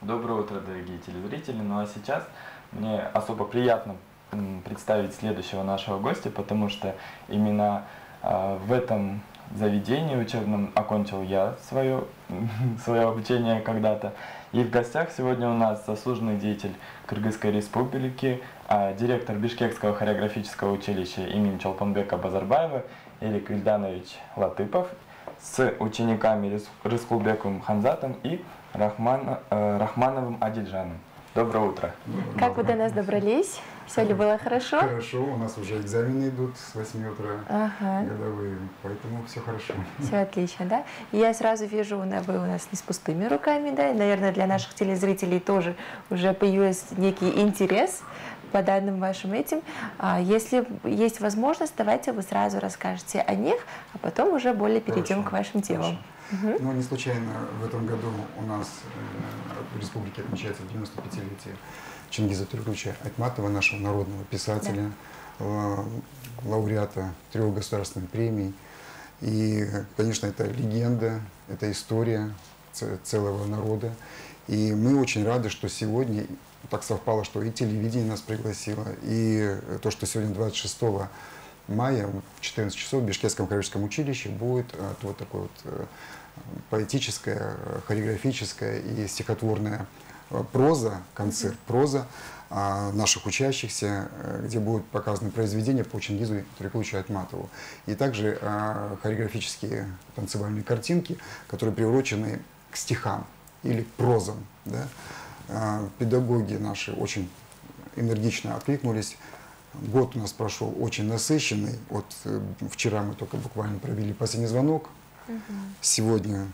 Доброе утро, дорогие телезрители. Ну а сейчас мне особо приятно представить следующего нашего гостя, потому что именно в этом заведении учебном окончил я свое обучение когда-то. И в гостях сегодня у нас заслуженный деятель Кыргызской республики, директор Бишкекского хореографического училища имени Чолпонбека Базарбаева Эрик Ильданович Латыпов с учениками Рыскулбековым Ханзатом и Рахмановым Адильжаном. Доброе утро. Как вы до нас добрались? Все ли было хорошо? Хорошо, у нас уже экзамены идут с 8 утра, годовые, поэтому все хорошо. Все отлично, да? И я сразу вижу, вы у нас не с пустыми руками, да? И, наверное, для наших телезрителей тоже уже появился некий интерес по данным вашим этим. Если есть возможность, давайте вы сразу расскажете о них, а потом уже более перейдем к вашим темам. Ну, не случайно в этом году у нас в республике отмечается 95-летие Чингиза Тюркулевича Айтматова, нашего народного писателя, лауреата 3 государственных премий. И, конечно, это легенда, это история целого народа. И мы очень рады, что сегодня так совпало, что и телевидение нас пригласило, и то, что сегодня 26 мая в 14 часов в Бишкекском хореографическом училище будет вот такое вот поэтическая, хореографическая и стихотворная проза, концерт проза наших учащихся, где будут показаны произведения по Чингизу Тюркулевичу Айтматову. И также хореографические танцевальные картинки, которые приурочены к стихам или к прозам. Да? Педагоги наши очень энергично откликнулись. Год у нас прошел очень насыщенный. Вот вчера мы только буквально провели последний звонок. Сегодня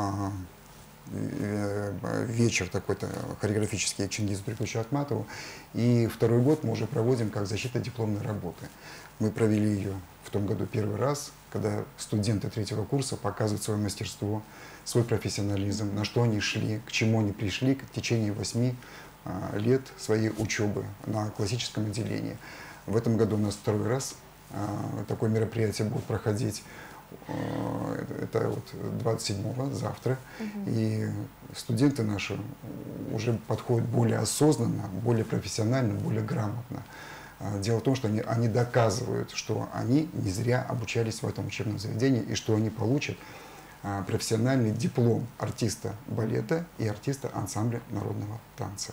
вечер такой-то хореографический Чингизу Тюркулевичу Айтматову. И второй год мы уже проводим как защита дипломной работы. Мы провели ее в том году первый раз, когда студенты 3-го курса показывают свое мастерство, свой профессионализм, на что они шли, к чему они пришли в течение 8 лет своей учебы на классическом отделении. В этом году у нас второй раз такое мероприятие будет проходить. Это вот 27-го, завтра. И студенты наши уже подходят более осознанно, более профессионально, более грамотно. Дело в том, что они доказывают, что они не зря обучались в этом учебном заведении и что они получат профессиональный диплом артиста балета и артиста ансамбля народного танца.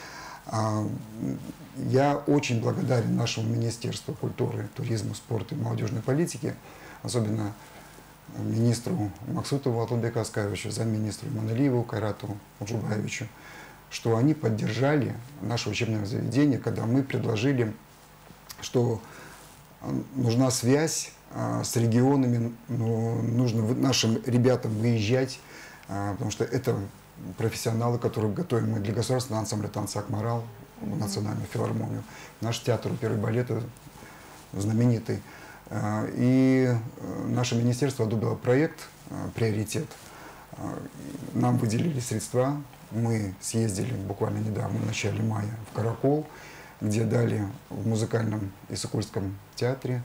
Я очень благодарен нашему Министерству культуры, туризма, спорта и молодежной политики, особенно министру Максутову Атылбеку Аскаровичу, замминистру Иманалиеву Кайрату Уджубаевичу, что они поддержали наше учебное заведение, когда мы предложили, что нужна связь с регионами, нужно нашим ребятам выезжать, потому что это профессионалы, которые готовим мы для государственного ансамбля танца «Акмарал», национальную филармонию, наш театр оперы и балета знаменитый. И наше министерство одобрило проект «Приоритет». Нам выделили средства. Мы съездили буквально недавно, в начале мая, в Каракол, где дали в музыкальном Иссыкульском театре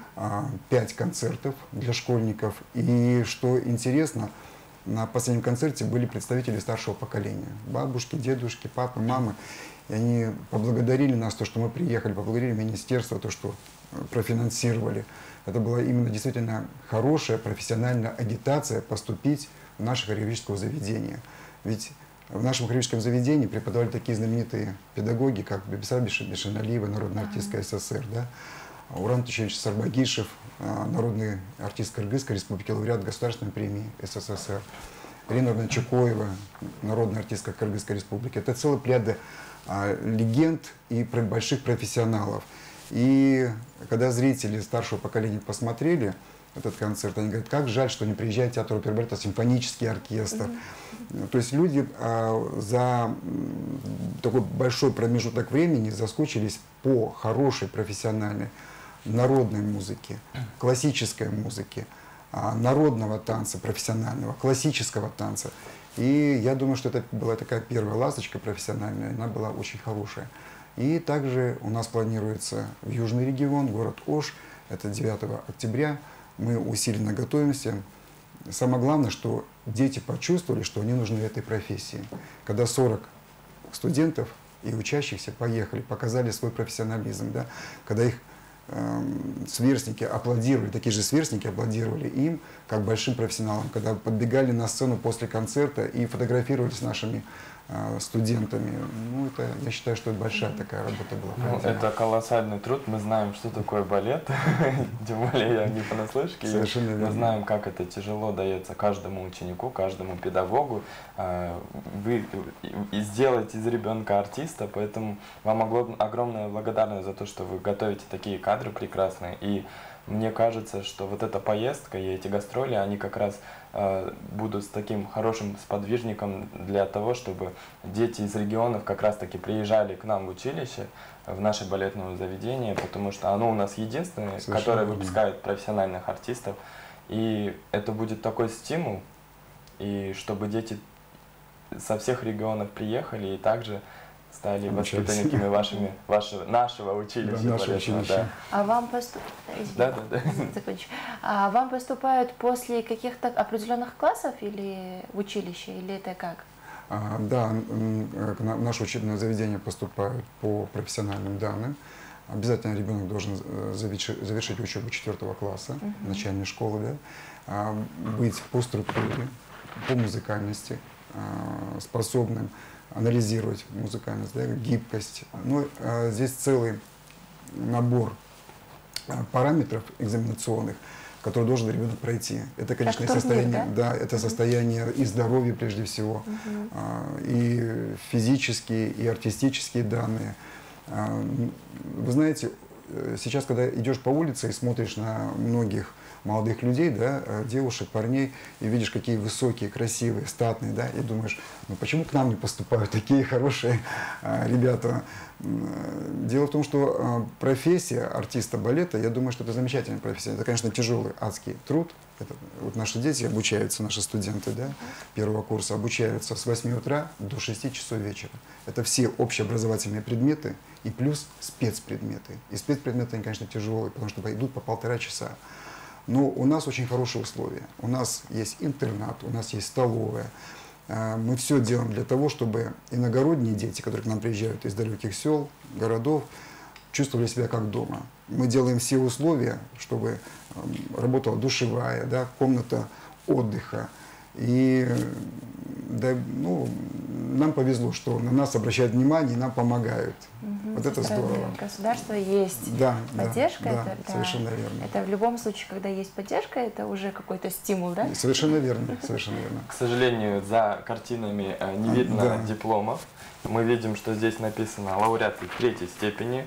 5 концертов для школьников. И что интересно, на последнем концерте были представители старшего поколения. Бабушки, дедушки, папы, мамы. И они поблагодарили нас, то, что мы приехали, поблагодарили министерство, то, что профинансировали. Это была именно действительно хорошая профессиональная агитация поступить в наше хореографическое заведение. Ведь в нашем хореографическом заведении преподавали такие знаменитые педагоги, как Бибисар Бишеналиева, народная артистка СССР, да? Уран Тучевич Сарбагишев, народный артист Кыргызской республики, лауреат государственной премии СССР, Ирина Чукоева, народная артистка Кыргызской республики. Это целая плеяда легенд и больших профессионалов. И когда зрители старшего поколения посмотрели этот концерт, они говорят, как жаль, что не приезжает театр оперы и балета, симфонический оркестр. То есть люди за такой большой промежуток времени заскучились по хорошей профессиональной народной музыке, классической музыке, народного танца, профессионального, классического танца. И я думаю, что это была такая первая ласточка профессиональная, она была очень хорошая. И также у нас планируется в южный регион, город Ош, это 9 октября. Мы усиленно готовимся. Самое главное, что дети почувствовали, что они нужны этой профессии. Когда 40 студентов и учащихся поехали, показали свой профессионализм, да, когда их сверстники аплодировали, такие же сверстники аплодировали им, как большим профессионалам, когда подбегали на сцену после концерта и фотографировались с нашими студентами. Ну, это, я считаю, что это большая такая работа была. Ну, это колоссальный труд. Мы знаем, что такое балет, тем более я не понаслышке. Совершенно верно. Мы знаем, как это тяжело дается каждому ученику, каждому педагогу. Вы сделаете из ребенка артиста, поэтому вам огромная благодарность за то, что вы готовите такие кадры прекрасные. И мне кажется, что вот эта поездка и эти гастроли, они как раз будут с таким хорошим сподвижником для того, чтобы дети из регионов как раз-таки приезжали к нам в училище, в наше балетное заведение, потому что оно у нас единственное, которое выпускает профессиональных артистов. И это будет такой стимул, и чтобы дети со всех регионов приехали и также стали воспитанниками нашего училища. Да, нашего училища. Да. А вам Закончу. А вам поступают после каких-то определенных классов или в училище, или это как? Да, в наше учебное заведение поступают по профессиональным данным. Обязательно ребенок должен завершить учебу 4 класса начальной школы, да, быть по структуре, по музыкальности, способным анализировать музыкальность, да, гибкость. Ну, здесь целый набор параметров экзаменационных, которые должен ребенок пройти. Это, конечно, турнир, состояние, да? Да, это состояние и здоровья прежде всего, и физические, и артистические данные. Вы знаете, сейчас, когда идешь по улице и смотришь на многих молодых людей, да, девушек, парней, и видишь, какие высокие, красивые, статные, да, и думаешь, ну почему к нам не поступают такие хорошие ребята? Дело в том, что профессия артиста балета, я думаю, что это замечательная профессия. Это, конечно, тяжелый, адский труд. Это, вот наши дети обучаются, наши студенты, да, первого курса, обучаются с 8 утра до 6 часов вечера. Это все общеобразовательные предметы и плюс спецпредметы. И спецпредметы, они, конечно, тяжелые, потому что идут по 1,5 часа. Но у нас очень хорошие условия. У нас есть интернат, у нас есть столовая. Мы все делаем для того, чтобы иногородние дети, которые к нам приезжают из далеких сел, городов, чувствовали себя как дома. Мы делаем все условия, чтобы работала душевая, да, комната отдыха. И да, ну, нам повезло, что на нас обращают внимание и нам помогают. Вот это здорово. Государства есть поддержка. Да, совершенно верно. Это в любом случае, когда есть поддержка, это уже какой-то стимул, да? Совершенно верно, совершенно верно. К сожалению, за картинами не видно дипломов. Мы видим, что здесь написано лауреаты 3-й степени.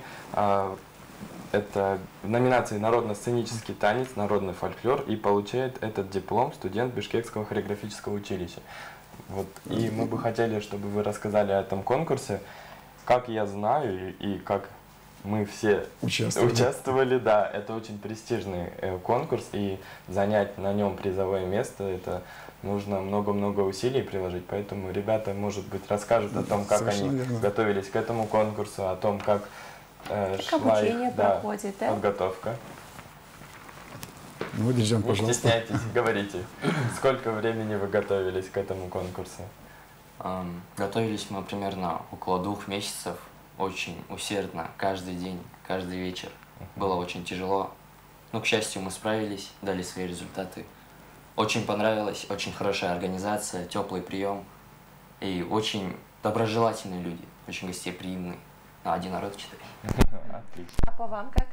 Это в номинации «Народно-сценический танец, народный фольклор», и получает этот диплом студент Бишкекского хореографического училища. Вот. И мы бы хотели, чтобы вы рассказали о этом конкурсе. Как я знаю и как мы все участвовали, да, это очень престижный конкурс, и занять на нем призовое место, это нужно много-много усилий приложить. Поэтому ребята, может быть, расскажут о том, как они готовились к этому конкурсу, о том, как шла их подготовка. Ну, Дирижан, не пожалуйста. стесняйтесь, говорите. Сколько времени вы готовились к этому конкурсу? Готовились мы примерно около 2 месяцев, очень усердно, каждый день, каждый вечер. Было очень тяжело, но, к счастью, мы справились, дали свои результаты. Очень понравилось, очень хорошая организация, теплый прием и очень доброжелательные люди, очень гостеприимные. На один народ 4. А по вам как?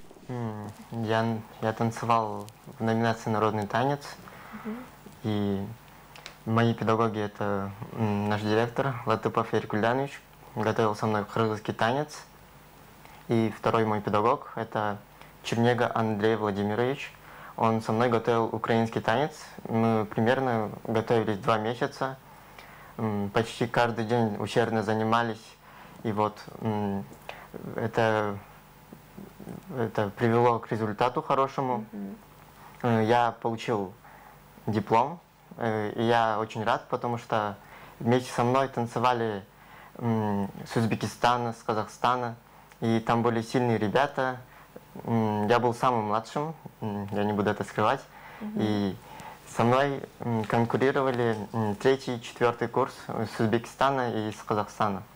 Я танцевал в номинации «Народный танец», и мои педагоги — это наш директор Латыпов Эрик Ульянович, готовил со мной кыргызский танец, и второй мой педагог — это Чернега Андрей Владимирович, он со мной готовил украинский танец. Мы примерно готовились 2 месяца, почти каждый день усердно занимались, и вот это привело к результату хорошему. Я получил диплом, и я очень рад, потому что вместе со мной танцевали с Узбекистана, с Казахстана, и там были сильные ребята. Я был самым младшим, я не буду это скрывать, и со мной конкурировали 3-й, 4-й курс с Узбекистана и с Казахстана.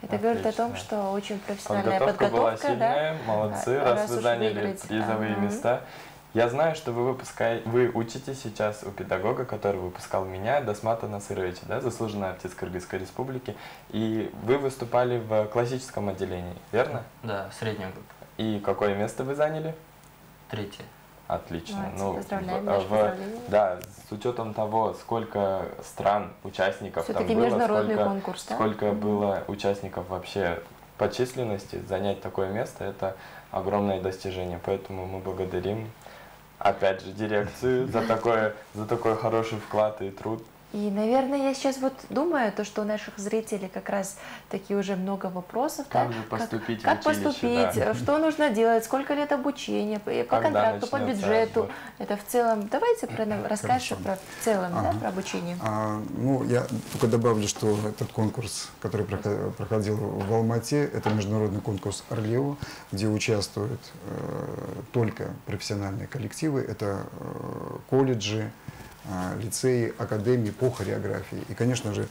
Это говорит о том, Отлично. что очень профессиональная Подготовка была подготовка, сильная, молодцы, Раз раз вы уж заняли выиграете. призовые места. Я знаю, что вы учитесь сейчас у педагога, который выпускал меня, Досмата Насыровича, да, заслуженный артист Кыргызской Республики. И вы выступали в классическом отделении, верно? Да, в среднем группе. И какое место вы заняли? 3-е. Отлично. Молодцы, поздравляем, наши поздравления. да, с учетом того, сколько стран, участников там Все-таки было, международный конкурс, да? сколько было участников вообще по численности, занять такое место, это огромное достижение. Поэтому мы благодарим, опять же, дирекцию за такой хороший вклад и труд. И, наверное, я сейчас вот думаю, то, что у наших зрителей как раз таки уже много вопросов. Как да? же поступить как в училище, поступить, да. что нужно делать, сколько лет обучения, по Когда контракту, по начнется бюджету. отбор? Это в целом. Давайте расскажешь Хорошо. в целом, да, про обучение. Ну, я только добавлю, что этот конкурс, который проходил в Алмате, это международный конкурс Орлео, где участвуют только профессиональные коллективы, это колледжи, лицеи, академии по хореографии. И, конечно же,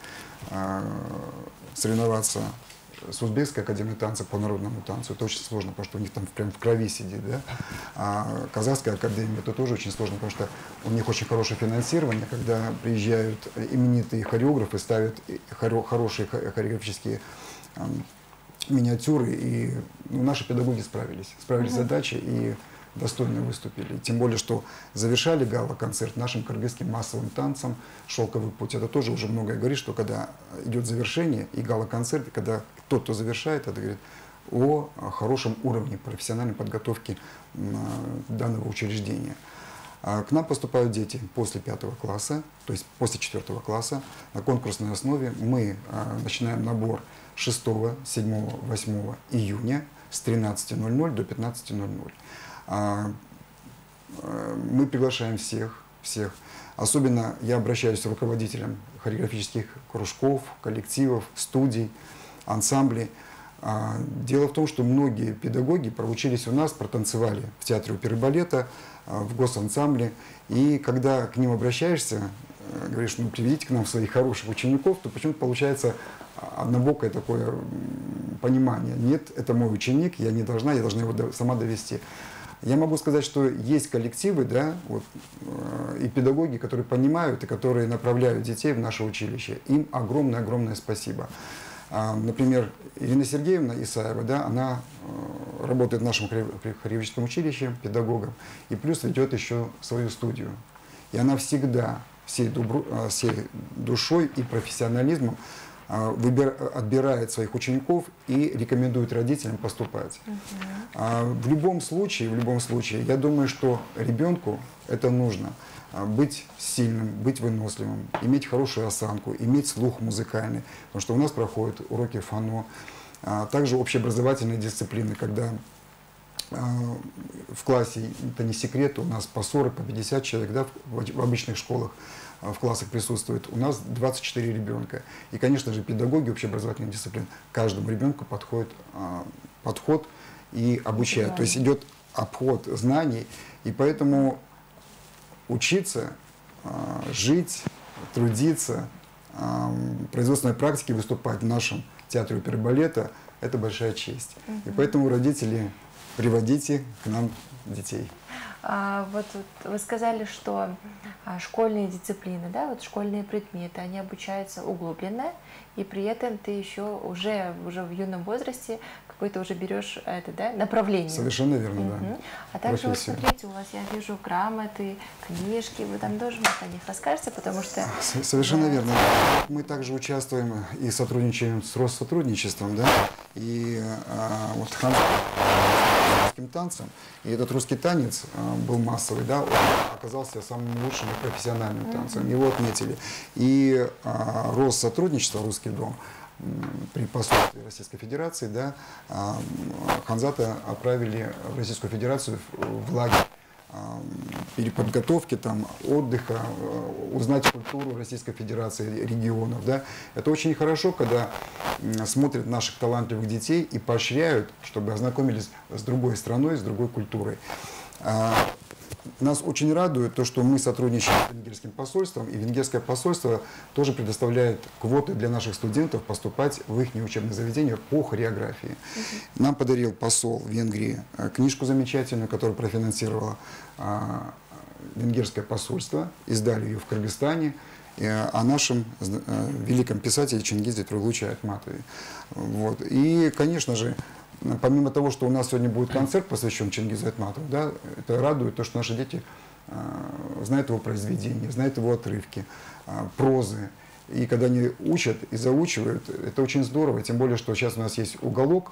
соревноваться с Узбекской академией танца по народному танцу, это очень сложно, потому что у них там прям в крови сидит, да? А Казахская академия, это тоже очень сложно, потому что у них очень хорошее финансирование, когда приезжают именитые хореографы, ставят хорошие хореографические миниатюры, и наши педагоги справились с задачей и достойно выступили. Тем более, что завершали гала-концерт нашим кыргызским массовым танцем «Шелковый путь». Это тоже уже многое говорит, что когда идет завершение и гала-концерт, когда тот, кто завершает, это говорит о хорошем уровне профессиональной подготовки данного учреждения. К нам поступают дети после 5 класса, то есть после 4 класса. На конкурсной основе мы начинаем набор 6, 7, 8 июня с 13:00 до 15:00. Мы приглашаем всех. Особенно я обращаюсь к руководителям хореографических кружков, коллективов, студий, ансамблей. Дело в том, что многие педагоги проучились у нас, протанцевали в театре оперы и балета, в госансамбле. И когда к ним обращаешься, говоришь, ну приведите к нам своих хороших учеников, то почему-то получается однобокое такое понимание. Нет, это мой ученик, я должна его сама довести. Я могу сказать, что есть коллективы, да, вот, и педагоги, которые понимают и которые направляют детей в наше училище. Им огромное спасибо. Например, Ирина Сергеевна Исаева, да, она работает в нашем хореографическом училище педагогом и плюс ведет еще свою студию. И она всегда всей душой и профессионализмом отбирает своих учеников и рекомендует родителям поступать. В любом случае, я думаю, что ребенку это нужно. Быть сильным, быть выносливым, иметь хорошую осанку, иметь слух музыкальный. Потому что у нас проходят уроки фано, также общеобразовательные дисциплины, когда в классе, это не секрет, у нас по 40, по 50 человек, да, в обычных школах, в классах присутствует, у нас 24 ребенка. И, конечно же, педагоги общеобразовательных дисциплин каждому ребенку подход и обучают. То есть идет обход знаний, и поэтому учиться, жить, трудиться, в производственной практике выступать в нашем театре оперы и балета – это большая честь. И поэтому родители, приводите к нам детей. Вот вы сказали, что школьные дисциплины, да, вот школьные предметы, они обучаются углубленно, и при этом ты еще уже в юном возрасте какое-то уже берешь это, да, направление. Совершенно верно, да. А также вот Профессию. смотрите, у вас, я вижу, грамоты, книжки, вы там тоже о них расскажете, потому что… Совершенно верно. Мы также участвуем и сотрудничаем с Россотрудничеством, да, и вот русским танцем. И этот русский танец был массовый, да, он оказался самым лучшим и профессиональным танцем. Его отметили. И Россотрудничество, Русский дом, при посольстве Российской Федерации, да, Ханзата отправили в Российскую Федерацию в лагерь переподготовки, там, отдыха, узнать культуру Российской Федерации, регионов. Да. Это очень хорошо, когда смотрят наших талантливых детей и поощряют, чтобы ознакомились с другой страной, с другой культурой. нас очень радует то, что мы сотрудничаем с венгерским посольством, и венгерское посольство тоже предоставляет квоты для наших студентов поступать в их учебные заведения по хореографии. Нам подарил посол Венгрии книжку замечательную, которую профинансировало венгерское посольство, издали ее в Кыргызстане, о нашем великом писателе Чингизе Турлуче Айтматове. Вот. И, конечно же, помимо того, что у нас сегодня будет концерт, посвящен Чингизу Айтматову, да, это радует то, что наши дети знают его произведения, знают его отрывки, прозы. И когда они учат и заучивают, это очень здорово. Тем более, что сейчас у нас есть уголок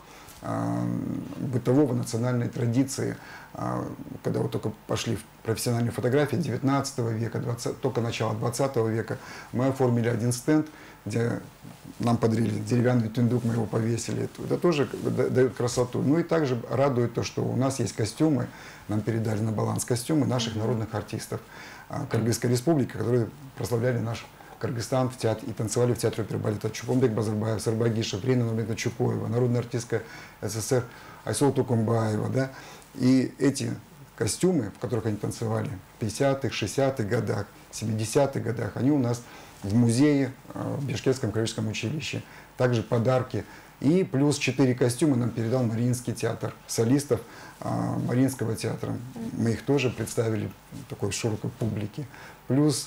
бытового национальной традиции, когда вот только пошли в профессиональные фотографии 19 века, только начало 20 века, мы оформили один стенд, где нам подарили деревянный тюндук, мы его повесили. Это тоже дает красоту. Ну и также радует то, что у нас есть костюмы, нам передали на баланс костюмы наших народных артистов Кыргызской республики, которые прославляли наш Кыргызстан в театре, и танцевали в театре оперы и балета. Чупонбек Базарбаев, Сарбагишев, Рина Нурбековна Чупоева, народная артистка СССР Айсол Тукумбаева. Да? И эти костюмы, в которых они танцевали в 50-х, 60-х годах, 70-х годах, они у нас в музее в Бишкекском краеведческом училище. Также подарки. И плюс 4 костюма нам передал Мариинский театр солистов Мариинского театра. Мы их тоже представили такой широкой публике. Плюс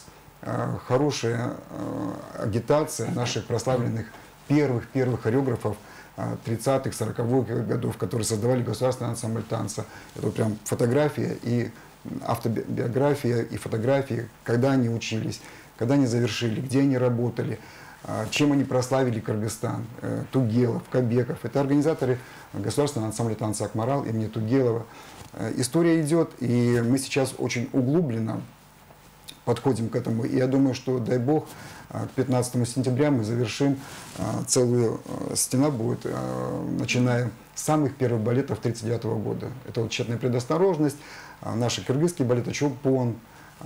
хорошая агитация наших прославленных первых хореографов 30-х, 40-х годов, которые создавали государственный ансамбль танца. Это вот прям фотография и автобиография, и фотографии, когда они учились, когда они завершили, где они работали, чем они прославили Кыргызстан. Тугелов, Кабеков. Это организаторы государственного ансамбля танца «Акмарал» имени Тугелова. История идет, и мы сейчас очень углубленно подходим к этому. И я думаю, что, дай бог, к 15 сентября мы завершим целую стена будет, начиная с самых первых балетов 1939 года. Это вот «Тщетная предосторожность», наши кыргызские балеты «Чулпон»,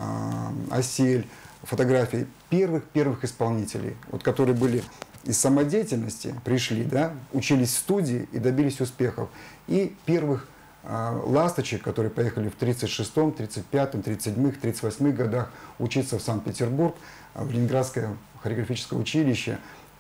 «Осель», фотографии первых исполнителей, вот, которые были из самодеятельности, пришли, да, учились в студии и добились успехов. И первых ласточек, которые поехали в 1936, 1935, 1937, 1938 годах учиться в Санкт-Петербург, в Ленинградское хореографическое училище.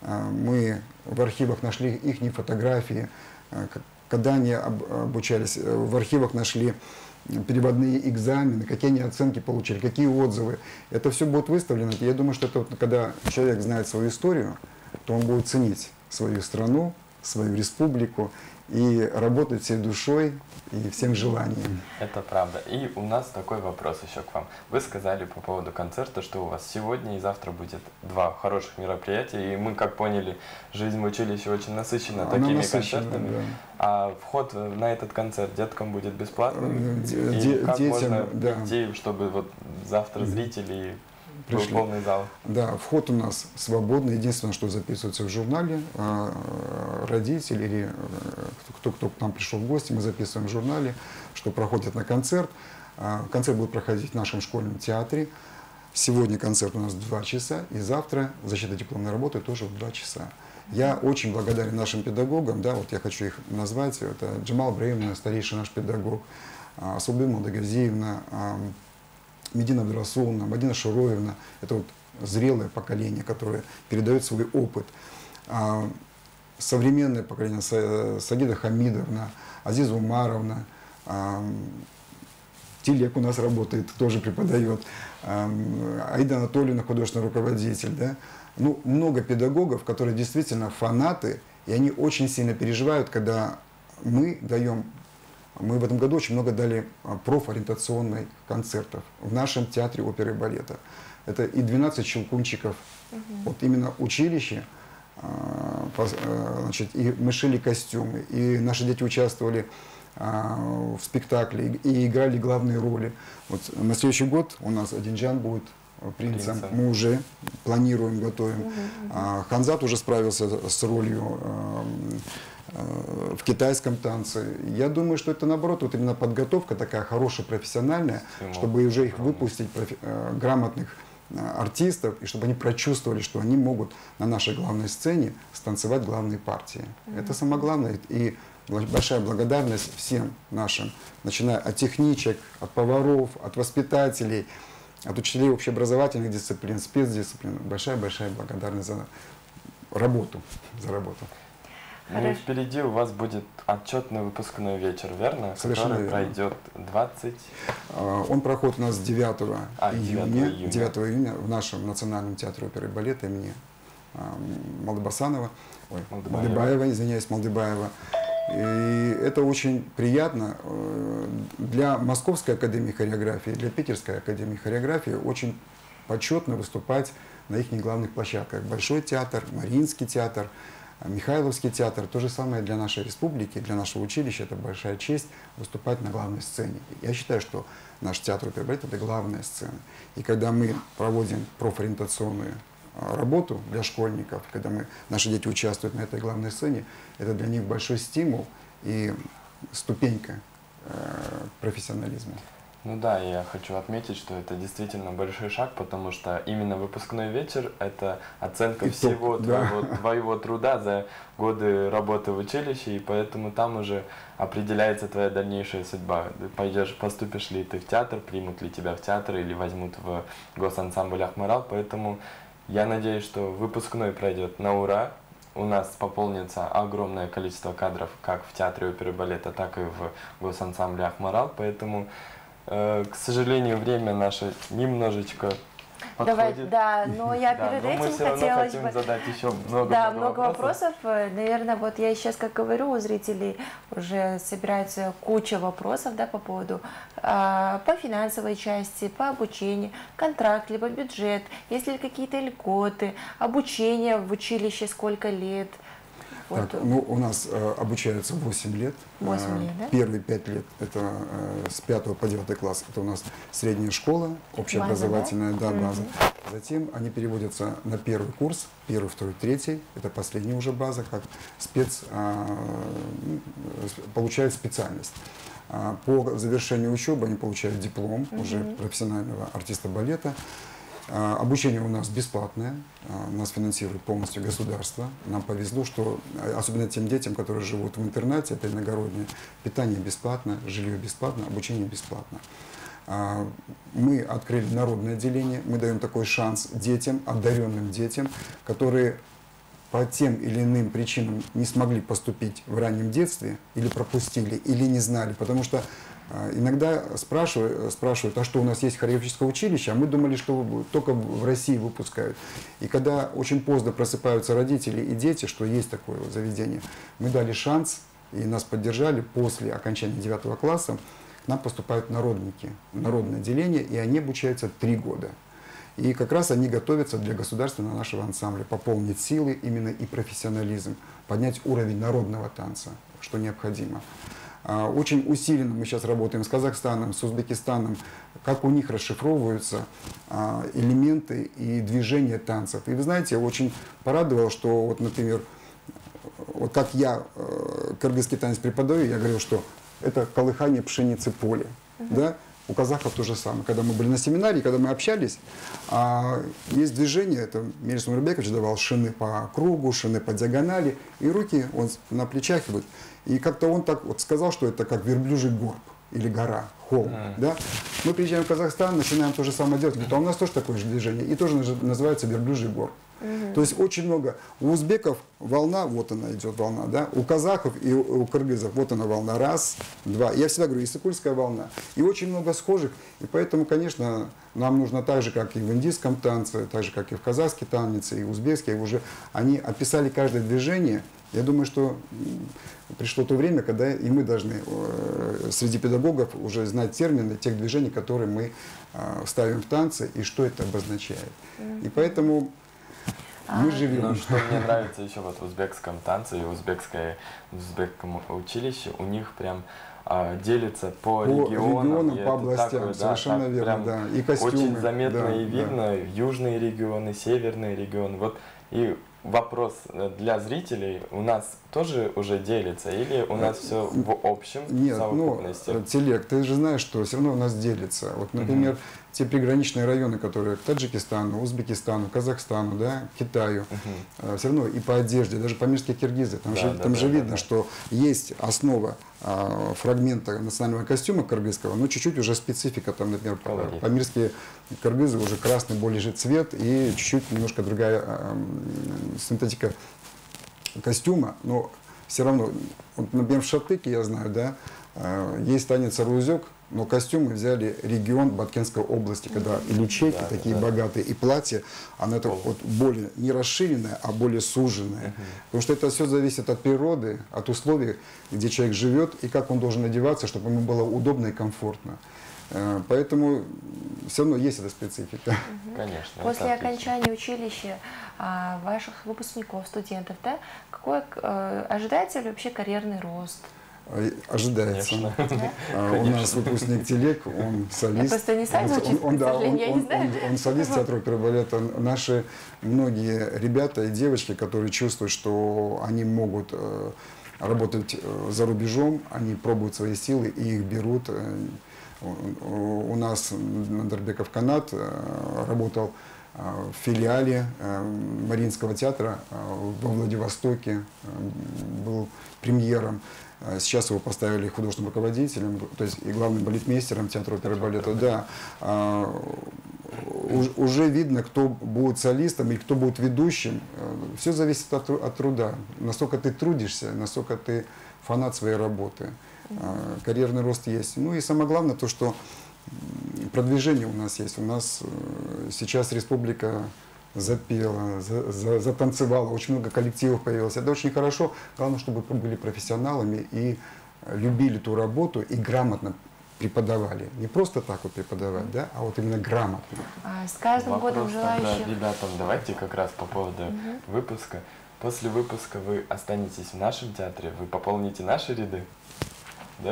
Мы в архивах нашли их фотографии, когда они обучались. В архивах нашли переводные экзамены, какие они оценки получили, какие отзывы. Это все будет выставлено. Я думаю, что это вот, когда человек знает свою историю, то он будет ценить свою страну, свою республику и работать всей душой и всем желанием. Это правда. И у нас такой вопрос еще к вам. Вы сказали по поводу концерта, что у вас сегодня и завтра будет 2 хороших мероприятия. И мы, как поняли, жизнь в училище очень насыщена такими концертами. Да. А вход на этот концерт деткам будет бесплатным? И как можно идти, чтобы вот завтра зрители... Пришли. Был полный зал. Да, вход у нас свободный. Единственное, что записывается в журнале. Родители или кто к нам пришел в гости, мы записываем в журнале, что проходит на концерт. Концерт будет проходить в нашем школьном театре. Сегодня концерт у нас в 2 часа, и завтра защита дипломной работы тоже в 2 часа. Я очень благодарен нашим педагогам, да, вот я хочу их назвать. Это Джамал Браимовна, старейший наш педагог, Асулбин Молдагазиевна, Медина Абдурасуловна, Мадина Шуроевна. Это вот зрелое поколение, которое передает свой опыт. Современное поколение, Сагида Хамидовна, Азиза Умаровна, Тилек у нас работает, тоже преподает, Аида Анатольевна, художественный руководитель. Да? Ну, много педагогов, которые действительно фанаты, и они очень сильно переживают, когда мы даем. Мы в этом году очень много дали профориентационных концертов в нашем театре оперы и балета. Это и 12 щелкунчиков, вот именно училище, значит, и мы шили костюмы, и наши дети участвовали в спектакле и играли главные роли. Вот на следующий год у нас Адинджан будет принцем. Мы уже планируем, готовим. Ханзат уже справился с ролью в китайском танце. Я думаю, что это наоборот, вот именно подготовка такая хорошая, профессиональная, чтобы уже их выпустить, грамотных артистов, и чтобы они прочувствовали, что они могут на нашей главной сцене станцевать главные партии. Это самое главное. И большая благодарность всем нашим, начиная от техничек, от поваров, от воспитателей, от учителей общеобразовательных дисциплин, спецдисциплин. Большая-большая благодарность за работу. Ну и впереди у вас будет отчетный выпускной вечер, верно? Совершенно который верно. Пройдет 20... Он проходит у нас 9 июня, 9 9 июня в нашем Национальном театре оперы и балета имени Молдобасанова, Молдыбаева, извиняюсь, Молдыбаева. И это очень приятно для Московской академии хореографии, для Питерской академии хореографии очень почетно выступать на их главных площадках. Большой театр, Мариинский театр, Михайловский театр. То же самое для нашей республики, для нашего училища. Это большая честь выступать на главной сцене. Я считаю, что наш театр оперы и балета – это главная сцена. И когда мы проводим профориентационную работу для школьников, когда наши дети участвуют на этой главной сцене, это для них большой стимул и ступенька к профессионализму. Ну да, я хочу отметить, что это действительно большой шаг, потому что именно выпускной вечер – это оценка Итог, всего да. твоего труда за годы работы в училище, и поэтому там уже определяется твоя дальнейшая судьба. Поступишь ли ты в театр, примут ли тебя в театр или возьмут в госансамбль «Ахмарал», поэтому я надеюсь, что выпускной пройдет на ура. У нас пополнится огромное количество кадров как в театре оперы и балета, так и в госансамбле «Ахмарал», поэтому... К сожалению, время наше немножечко подходит. Да, но я перед но мы этим все равно хотелось хотим бы... задать еще много вопросов. Наверное, вот я сейчас, как говорю, у зрителей уже собирается куча вопросов, да, по поводу по финансовой части, по обучению, контракт, либо бюджет, есть ли какие-то льготы, обучение в училище сколько лет. Так, ну, у нас обучаются 8 лет. 8 лет, да? Первые 5 лет, это с 5 по 9 класс, это у нас средняя школа, общеобразовательная база. Затем они переводятся на первый курс, первый, второй, третий, это последняя уже база, как получают специальность. По завершению учебы они получают диплом уже профессионального артиста балета. Обучение у нас бесплатное, нас финансирует полностью государство. Нам повезло, что особенно тем детям, которые живут в интернате, это иногороднее, питание бесплатно, жилье бесплатно, обучение бесплатно. Мы открыли народное отделение, мы даем такой шанс детям, одаренным детям, которые по тем или иным причинам не смогли поступить в раннем детстве, или пропустили, или не знали, потому что иногда спрашивают, а что у нас есть хореографическое училище, а мы думали, что только в России выпускают. И когда очень поздно просыпаются родители и дети, что есть такое заведение, мы дали шанс, и нас поддержали после окончания 9 класса, к нам поступают народники, народное отделение, и они обучаются 3 года. И как раз они готовятся для государственного нашего ансамбля, пополнить силы именно и профессионализм, поднять уровень народного танца, что необходимо. Очень усиленно мы сейчас работаем с Казахстаном, с Узбекистаном, как у них расшифровываются элементы и движения танцев. И вы знаете, очень порадовало, что, вот, например, вот как я кыргызский танец преподаю, я говорил, что это колыхание пшеницы поле. Да? У казахов то же самое. Когда мы были на семинаре, когда мы общались, есть движение, это Мирис Мурбекович давал шины по кругу, шины по диагонали, и руки он на плечах идут. И как-то он так вот сказал, что это как верблюжий горб или гора, холм. Да? Мы приезжаем в Казахстан, начинаем то же самое делать. Говорит, а у нас тоже такое же движение, и тоже называется верблюжий горб. То есть очень много. У узбеков волна, вот она идет волна, да? У казахов и у кыргызов вот она волна, раз, два. Я всегда говорю, иссыкульская волна. И очень много схожих. И поэтому, конечно, нам нужно так же, как и в индийском танце, так же, как и в казахском танце, и в узбекском, уже они описали каждое движение. Я думаю, что пришло то время, когда и мы должны среди педагогов уже знать термины тех движений, которые мы ставим в танце, и что это обозначает. И поэтому мы живем. Ну, что мне нравится еще вот в узбекском танце и в узбекском училище, у них прям делится по регионам, по областям, такое, совершенно так, верно, да. И костюмы. Очень заметно да, и видно южные регионы, северные регионы. Вот и вопрос для зрителей, у нас тоже уже делится или у нас все в общем Нет, совокупности? Телег, ты же знаешь, что все равно у нас делится. Вот, например, те приграничные районы, которые к Таджикистану, Узбекистану, Казахстану, да, Китаю, все равно и по одежде, даже памирские киргизы, там же видно, что есть основа фрагмента национального костюма кыргызского, но чуть-чуть уже специфика, там, например, памирские кыргызы уже красный более же цвет и чуть-чуть немножко другая синтетика костюма, но все равно, вот, например, в Шатыке, я знаю, да, есть танец арузек, но костюмы взяли регион Баткенской области, когда и лючейки такие богатые, и платья, оно это вот более не расширенное, а более суженное. Потому что это все зависит от природы, от условий, где человек живет, и как он должен одеваться, чтобы ему было удобно и комфортно. Поэтому все равно есть эта специфика. Конечно. После окончания училища ваших выпускников, студентов, да, какой ожидается ли вообще карьерный рост? Ожидается. У нас выпускник Телек, он солист. Просто не сами учиться, он солист театра оперы и балета. Наши многие ребята и девочки, которые чувствуют, что они могут работать за рубежом, они пробуют свои силы и их берут. У нас Надырбеков Канат работал в филиале Мариинского театра во Владивостоке, был премьером. Сейчас его поставили художественным руководителем, то есть и главным балетмейстером театра оперы и балета. Да. Уже видно, кто будет солистом и кто будет ведущим. Все зависит от труда. Насколько ты трудишься, насколько ты фанат своей работы. Карьерный рост есть. Ну и самое главное то, что продвижение у нас есть. У нас сейчас республика запела, затанцевала, очень много коллективов появилось. Это очень хорошо. Главное, чтобы были профессионалами и любили ту работу и грамотно преподавали. Не просто так вот преподавать, да, а вот именно грамотно. С каждым годом желающих... Ребятам, давайте как раз по поводу выпуска. После выпуска вы останетесь в нашем театре, вы пополните наши ряды, да?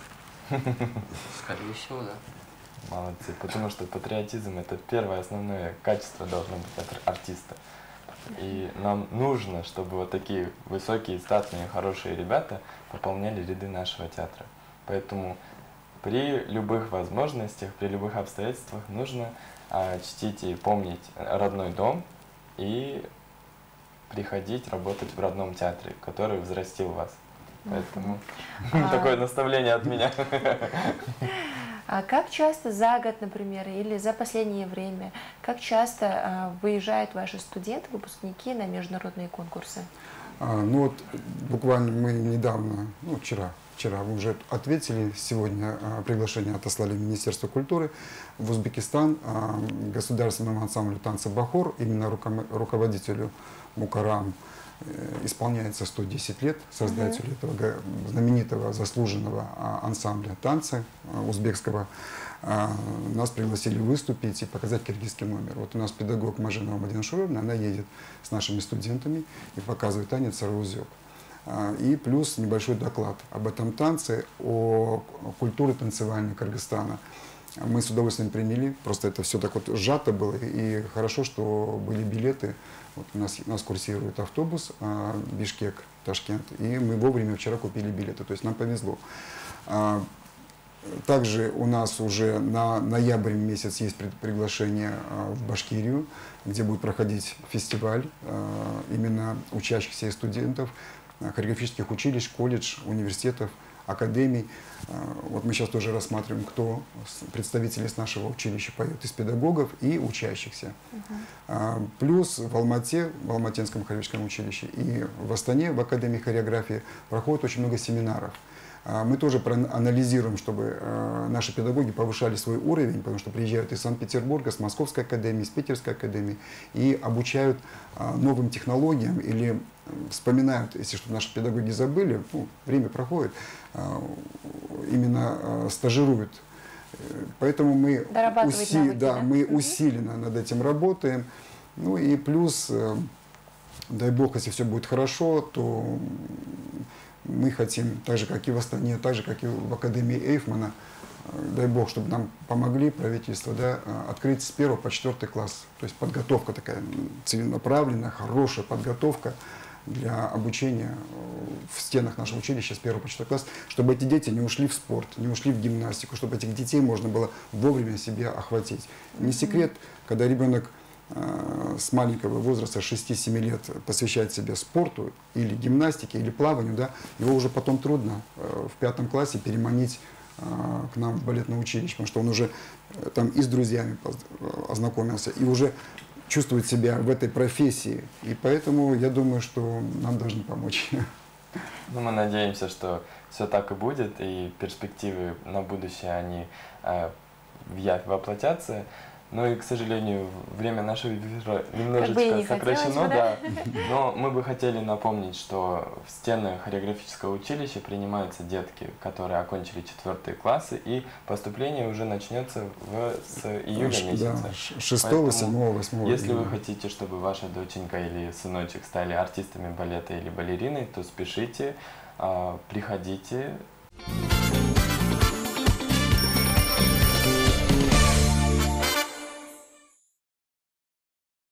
Скорее всего, да. Молодцы, потому что патриотизм — это первое основное качество должно быть от артиста. И нам нужно, чтобы вот такие высокие, статные, хорошие ребята пополняли ряды нашего театра. Поэтому при любых возможностях, при любых обстоятельствах нужно чтить и помнить родной дом и приходить работать в родном театре, который взрастил вас. Поэтому такое наставление от меня. А как часто за год, например, или за последнее время, как часто выезжают ваши студенты, выпускники на международные конкурсы? Ну вот буквально мы недавно, ну вчера вы уже ответили, сегодня приглашение отослали в Министерство культуры в Узбекистан, государственному ансамблю танца «Бахор», именно руководителю Мукарам, исполняется 110 лет, создателю этого знаменитого заслуженного ансамбля танца узбекского. Нас пригласили выступить и показать киргизский номер. Вот у нас педагог Мажинова Мадина Шуровна, она едет с нашими студентами и показывает танец арузек. И плюс небольшой доклад об этом танце, о культуре танцевальной Кыргызстана. Мы с удовольствием приняли, просто это все так вот сжато было, и хорошо, что были билеты. Вот у нас курсирует автобус Бишкек-Ташкент, и мы вовремя вчера купили билеты, то есть нам повезло. Также у нас уже на ноябрь месяц есть приглашение в Башкирию, где будет проходить фестиваль именно учащихся и студентов хореографических училищ, колледж, университетов, академий. Вот мы сейчас тоже рассматриваем, кто представители с нашего училища поет, из педагогов и учащихся. Плюс в Алмате, в Алматинском хореографическом училище и в Астане, в Академии хореографии, проходит очень много семинаров. Мы тоже проанализируем, чтобы наши педагоги повышали свой уровень, потому что приезжают из Санкт-Петербурга, с Московской академии, с Питерской академии и обучают новым технологиям или вспоминают, если что наши педагоги забыли, ну, время проходит, именно стажируют. Поэтому мы, мы усиленно над этим работаем. Ну и плюс, дай бог, если все будет хорошо, то мы хотим, так же, как и в Астане, так же, как и в Академии Эйфмана, дай бог, чтобы нам помогли правительство, да, открыть с 1 по 4 класс. То есть подготовка такая целенаправленная, хорошая подготовка для обучения в стенах нашего училища с 1 по 4 класс, чтобы эти дети не ушли в спорт, не ушли в гимнастику, чтобы этих детей можно было вовремя себе охватить. Не секрет, когда ребенок с маленького возраста, 6-7 лет, посвящает себя спорту или гимнастике, или плаванию, да, его уже потом трудно в 5 классе переманить к нам в балетное училище, потому что он уже там и с друзьями ознакомился, и уже чувствует себя в этой профессии. И поэтому я думаю, что нам должны помочь. Ну, мы надеемся, что все так и будет, и перспективы на будущее, они в явь воплотятся. Но и, к сожалению, время нашего эфира немножечко сокращено, да. Но мы бы хотели напомнить, что в стенах хореографического училища принимаются детки, которые окончили 4 классы, и поступление уже начнется с июля месяца. Да, 6, 7, 8. Если вы хотите, чтобы ваша доченька или сыночек стали артистами балета или балериной, то спешите, приходите.